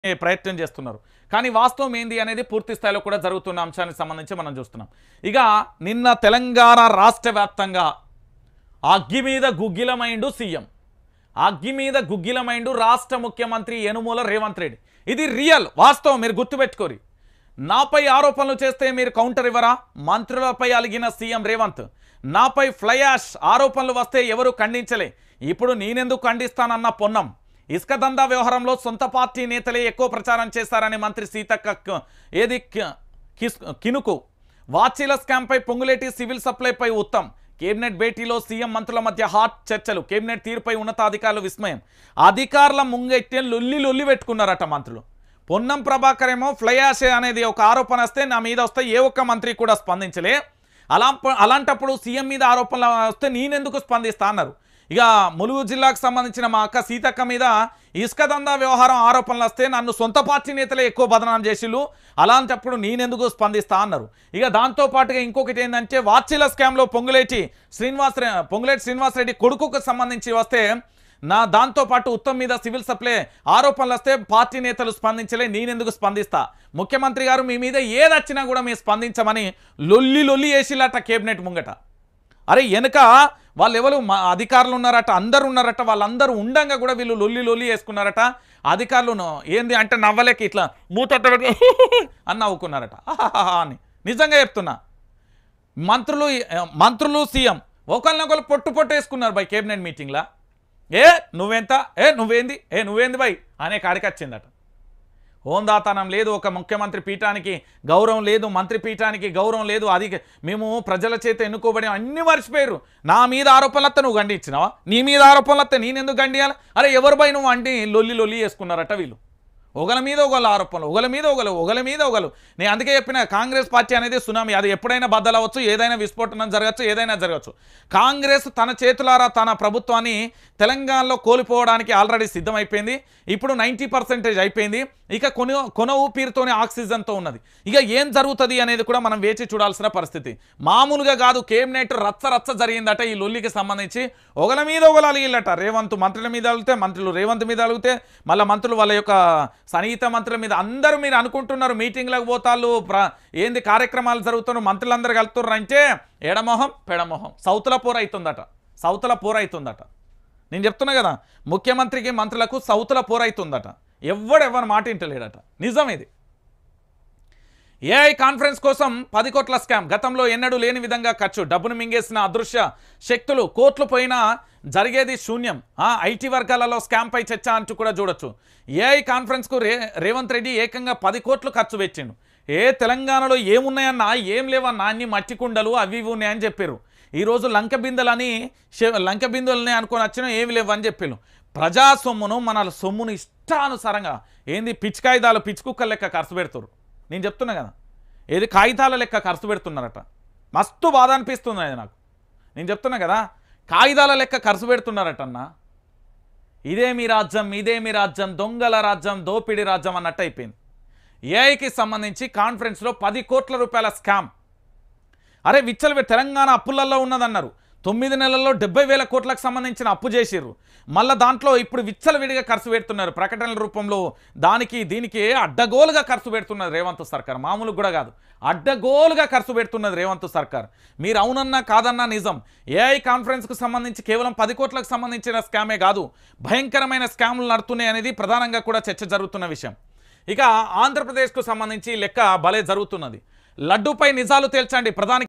ప్రయత్నం చేస్తున్నారు. కానీ వాస్తవం ఏంది అనేది పూర్తి స్థాయిలో కూడా జరుగుతున్న అంశానికి సంబంధించి మనం చూస్తున్నాం. ఇక నిన్న తెలంగాణ రాష్ట్ర వ్యాప్తంగా అగ్గి మీద గుగ్గిలమైండు సీఎం. అగ్గి మీద గుగ్గిలమైండు రాష్ట్ర ముఖ్యమంత్రి యనుమల రేవంత్ రెడ్డి. ఇది రియల్ వాస్తవం, మీరు గుర్తుపెట్టుకోరి. నాపై ఆరోపణలు చేస్తే మీరు కౌంటర్ ఇవ్వరా? మంత్రులపై అలిగిన సీఎం రేవంత్. నాపై ఫ్లయాష్ ఆరోపణలు వస్తే ఎవరు ఖండించలే, ఇప్పుడు నేనెందుకు ఖండిస్తానన్న పొన్నం. ఇసుక దందా వ్యవహారంలో సొంత పార్టీ నేతలే ఎక్కువ ప్రచారం చేశారని మంత్రి సీతక్క కినుకు. వాచీల స్కామ్పై పొంగులేటి, సివిల్ సప్లైపై ఉత్తమ్. కేబినెట్ భేటీలో సీఎం మంత్రుల మధ్య హాట్ చర్చలు. కేబినెట్ తీరుపై ఉన్నతాధికారులు విస్మయం. అధికారుల ముంగెట్టే లొల్లి పెట్టుకున్నారట మంత్రులు. పొన్నం ప్రభాకర్ ఏమో ఫ్లయాష్ అనేది ఒక ఆరోపణ వస్తే నా మీద వస్తే ఏ ఒక్క మంత్రి కూడా స్పందించలే, అలాంటప్పుడు సీఎం మీద ఆరోపణలు వస్తే నేనెందుకు స్పందిస్తా అన్నారు. ఇక ములుగు జిల్లాకు సంబంధించిన మా అక్క సీతక్క మీద ఇసుక దందా వ్యవహారం ఆరోపణలు వస్తే నన్ను సొంత పార్టీ నేతలే ఎక్కువ బదనాం చేసిళ్ళు, అలాంటప్పుడు నేనెందుకు స్పందిస్తా అన్నారు. ఇక దాంతోపాటుగా ఇంకొకటి ఏంటంటే వాచీల స్కామ్లో పొంగులేటి శ్రీనివాసరెడ్డి కొడుకుకు సంబంధించి వస్తే దాంతోపాటు ఉత్తమ్ మీద సివిల్ సప్లై ఆరోపణలు వస్తే పార్టీ నేతలు స్పందించలే, నేనెందుకు స్పందిస్తా. ముఖ్యమంత్రి గారు మీ మీద ఏది వచ్చినా కూడా మీరు స్పందించమని లొల్లి వేసిల్లట కేబినెట్ ముంగట. అరే వెనుక వాళ్ళు ఎవరు అధికారులు ఉన్నారట, అందరు ఉన్నారట, వాళ్ళందరూ ఉండంగా కూడా వీళ్ళు లొల్లి వేసుకున్నారట. అధికారులు ఏంది అంటే నవ్వలేక ఇట్లా మూతట్ట అని నవ్వుకున్నారట అని. నిజంగా చెప్తున్నా, మంత్రులు సీఎం ఒకరినొకరు పొట్టు వేసుకున్నారు బై కేబినెట్ మీటింగ్లా. నువ్వెంత, నువ్వేంది బై అనే కాడికి వచ్చిందట. హోందాతనం లేదు, ఒక ముఖ్యమంత్రి పీఠానికి గౌరవం లేదు, మంత్రి పీఠానికి గౌరవం లేదు. అది మేము ప్రజల చేత ఎన్నుకోబడి అన్ని మర్చిపోయారు. నా మీద ఆరోపణలు వస్తే నువ్వు గండించినావా, నీ మీద ఆరోపణలు వస్తే నేనెందుకు గండియాలి? అరే ఎవరు బై నువ్వు అంటే లొల్లి వేసుకున్నారట వీళ్ళు. ఒకల మీద ఒకళ్ళు ఆరోపణలు, ఒకల మీద ఒకలు. నేను అందుకే చెప్పిన కాంగ్రెస్ పార్టీ అనేది సునామీ. అది ఎప్పుడైనా బద్దలవచ్చు, ఏదైనా విస్ఫోటనం జరగచ్చు, ఏదైనా జరగచ్చు. కాంగ్రెస్ తన చేతులారా తన ప్రభుత్వాన్ని తెలంగాణలో కోల్పోవడానికి ఆల్రెడీ సిద్ధమైపోయింది. ఇప్పుడు 90% అయిపోయింది. ఇక కొన ఊపిరితోనే ఆక్సిజన్తో ఉన్నది. ఇక ఏం జరుగుతుంది అనేది కూడా మనం వేచి చూడాల్సిన పరిస్థితి. మామూలుగా కాదు, కేబినెట్ రచ్చ జరిగిందట ఈ లొల్లికి సంబంధించి. ఒకల మీద ఒకరు అలిగిల్లట. రేవంత్ మంత్రుల మీద అలిగితే, మంత్రులు రేవంత్ మీద అలిగితే, మళ్ళీ మంత్రులు వాళ్ళ యొక్క సన్నిహిత మంత్రుల మీద. అందరూ మీరు అనుకుంటున్నారు మీటింగ్లకు పోతాళ్ళు, ఏంది కార్యక్రమాలు జరుగుతున్నారు, మంత్రులందరూ కలుతున్నారు అంటే ఎడమొహం పెడమొహం సౌతుల పోరైతుందట. నేను చెప్తున్నా కదా, ముఖ్యమంత్రికి మంత్రులకు సౌతుల పోరైతుందట. ఎవరు మాట వింటలేడట. నిజం ఇది. ఏఐ కాన్ఫరెన్స్ కోసం 10 కోట్ల స్కామ్. గతంలో ఎన్నడూ లేని విధంగా ఖర్చు. డబ్బును మింగేసిన అదృశ్య శక్తులు. కోట్లు పోయినా జరిగేది శూన్యం. ఐటీ వర్గాలలో స్కామ్పై చర్చ అంటూ కూడా చూడొచ్చు. ఏఐ కాన్ఫరెన్స్కు రేవంత్ రెడ్డి ఏకంగా 10 కోట్లు ఖర్చు పెట్టిండు. తెలంగాణలో ఏమున్నాయన్నా, ఏం లేవన్నా, అన్ని మట్టి కుండలు అవి ఇవి ఉన్నాయని చెప్పారు. ఈరోజు లంక బిందులని అనుకొని వచ్చినా ఏమి లేవు అని చెప్పారు. ప్రజా సొమ్మును, మన సొమ్మును ఇష్టానుసారంగా ఏంది పిచ్చి కుక్కల లెక్క ఖర్చు పెడుతున్నారు. నేను చెప్తున్నా కదా, ఏది కాగితాల లెక్క ఖర్చు పెడుతున్నారట. మస్తు బాధ అనిపిస్తుంది అది నాకు. నేను చెప్తున్నా కదా, కాగితాల లెక్క ఖర్చు పెడుతున్నారటన్నా. ఇదే మీ రాజ్యం, దొంగల రాజ్యం, దోపిడీ రాజ్యం అన్నట్టు అయిపోయింది. ఏఐకి సంబంధించి కాన్ఫరెన్స్లో 10 కోట్ల రూపాయల స్కామ్. అరే విచ్చలవే దీనంగా అప్పులలో ఉన్నదన్నారు. 9 నెలల్లో 70,000 కోట్లకు సంబంధించిన అప్పు చేసిర్రు. మళ్ళీ దాంట్లో ఇప్పుడు విచ్చలవిడిగా ఖర్చు పెడుతున్నారు. ప్రకటనల రూపంలో దీనికి అడ్డగోలుగా ఖర్చు పెడుతున్నది రేవంత్ సర్కార్. మామూలు కూడా కాదు, అడ్డగోలుగా ఖర్చు పెడుతున్నది రేవంత్ సర్కార్. మీరు అవునన్నా కాదన్నా నిజం. ఏఐ కాన్ఫరెన్స్కు సంబంధించి కేవలం 10 కోట్లకు సంబంధించిన స్కామే కాదు, భయంకరమైన స్కాములు నడుతున్నాయి అనేది ప్రధానంగా కూడా చర్చ జరుగుతున్న విషయం. ఇక ఆంధ్రప్రదేశ్కు సంబంధించి లెక్క భలే జరుగుతున్నది. లడ్డూపై నిజాలు తేల్చండి. ప్రధాని